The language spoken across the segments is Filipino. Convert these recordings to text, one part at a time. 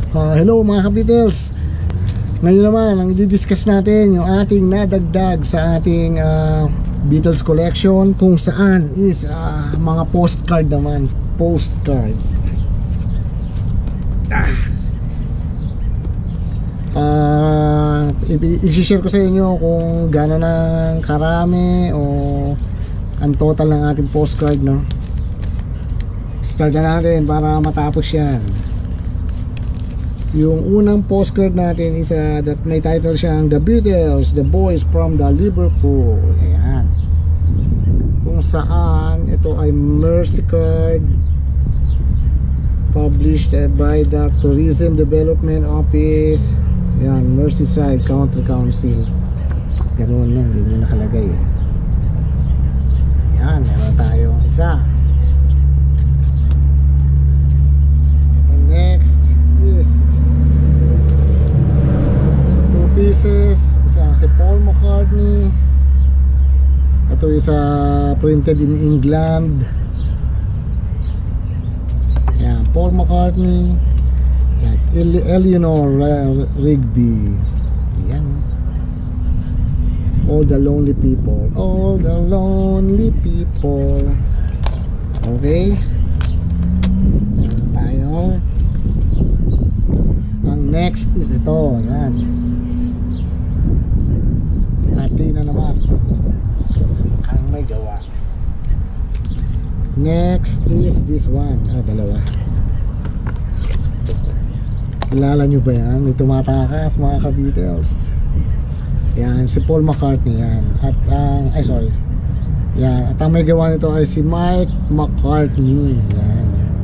Hello mga Beatles. Ngayon naman ang i-discuss natin yung ating nadagdag sa ating Beatles collection, kung saan is mga postcard naman. Postcard. I-share ko sa inyo kung gaano ng karami o ang total ng ating postcard, no? Start na natin para matapos yan. Yung unang postcard natin is that may title siyang The Beatles, The Boys from the Liverpool. Ayan. Kung saan ito ay Mercy card, published by the Tourism Development Office. Ayan, Merseyside County Council. Ganoon lang, hindi nyo nakalagay. Ayan, meron tayo isa. Next is pieces, isa si Paul McCartney. Ito is printed in England. Yan, Paul McCartney. Yan, Eleanor Rigby. Yan. All the Lonely People. All the Lonely People. Okay. Yan tayo. Ang next is ito. Yan. Natin na naman ang may gawa. Next is this one. Dalawa. Kilala nyo ba yan? May tumatakas mga ka-Beatles. Yan, si Paul McCartney yan. At sorry. Yan, at ang may gawa nito ay si Mike McCartney. Yan.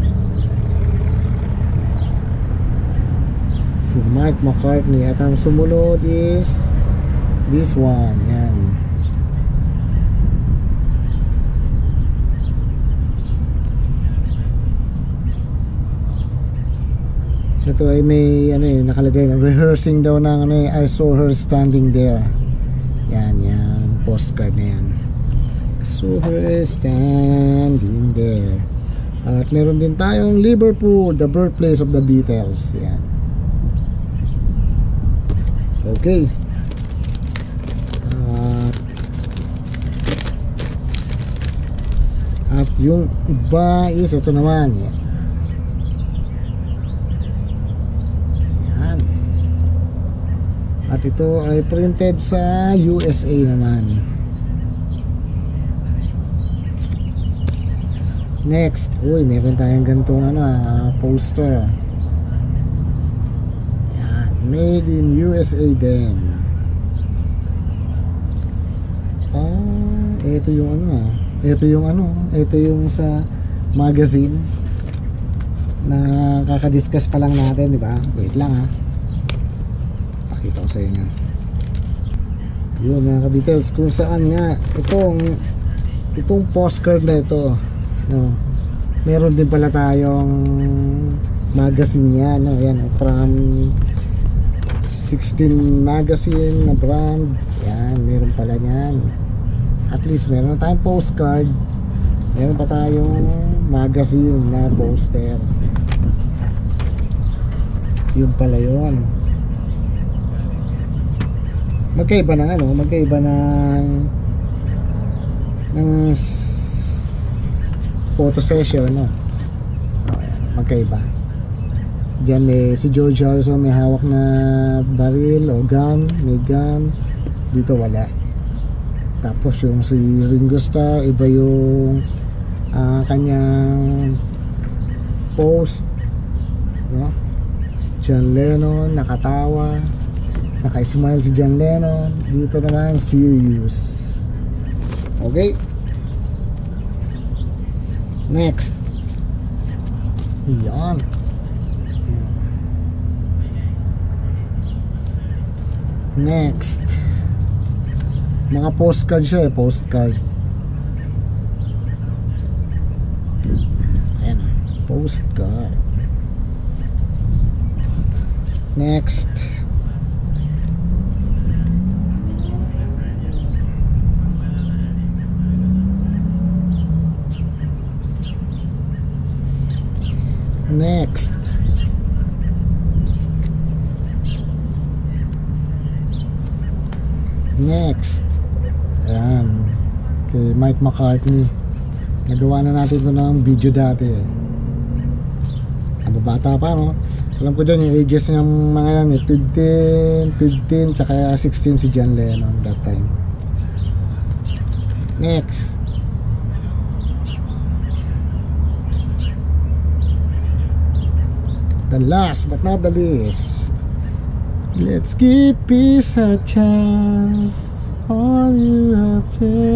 Si Mike McCartney. At ang sumunod is this one. Yan. Ito ay may nakalagay na rehearsing daw ng I saw her standing there. Yan, yan, postcard na yan. I saw her standing there. At meron din tayong Liverpool, the birthplace of the Beatles. Yan. Okay. At yung iba is ito naman. Yan. Yan. At ito ay printed sa USA naman. Next, uy, meron tayong ganitong poster. Yan, made in USA din. Ito yung ito yung sa magazine na kakadiscuss pa lang natin, di ba? Wait lang pakita ko sa inyo yun mga ka-Beatles, kung saan nga itong postcard na ito, no? Meron din pala tayong magazine yan, no? Yan, from 16 magazine na brand. Yan, meron pala yan. At least meron tayong postcard, meron pa tayong magazine na poster. Yun pala yun. Magkaiba ng magkaiba ng photo session, no? Magkaiba. Diyan si George Harrison may hawak na baril o gun, may gun. Dito wala. Tapos yung si Ringo Starr, iba yung kanyang post, no? John Lennon nakatawa, naka-smile si John Lennon. Dito naman serious. Okay. Next. Yan. Next, mga postcard siya postcard. Ayan, postcard. Next, Next, Next, ayan, kay Mike McCartney. Nagawa na natin ito ng video dati eh. Bata pa, no? Alam ko dyan yung ages ng mga yan eh, 15 tsaka 16 si John Lennon that time. Next, the last but not the least, let's give peace a chance. All you have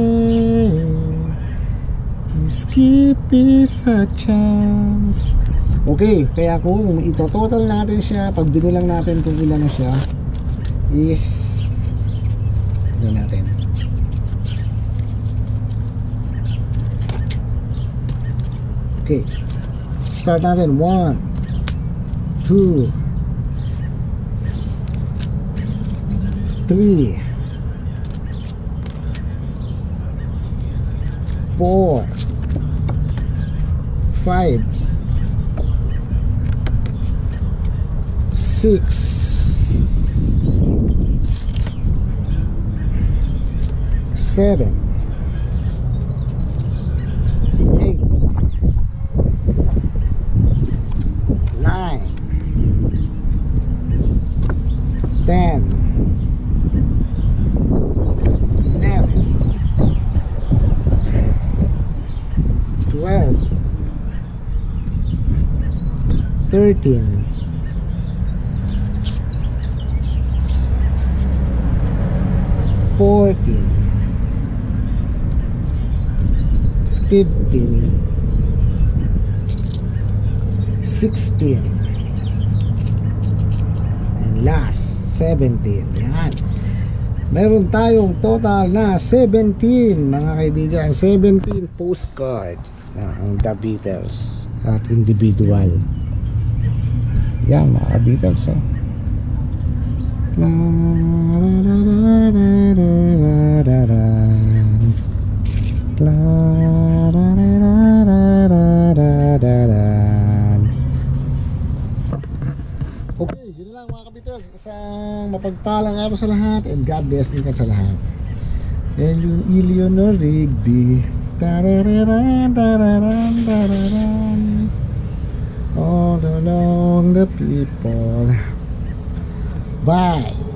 is give peace a chance. Okay, kaya kung ito-total natin siya, pag binilang natin kung ilan na siya, is ano natin, okay, start natin. 1, 2, 3, 4, 5, 6, 7, 8, 9, 10, 11, 12, 13, 14, 15, 16, and last 17. Yan, meron tayong total na 17 mga kaibigan, 17 postcard ng The Beatles at individual. Yan mga Beatles, oh. Okay, yun lang mga Beatles. Isang mapagpalang araw sa lahat and God bless din sa lahat. Eleanor Rigby, all along the people. Bye.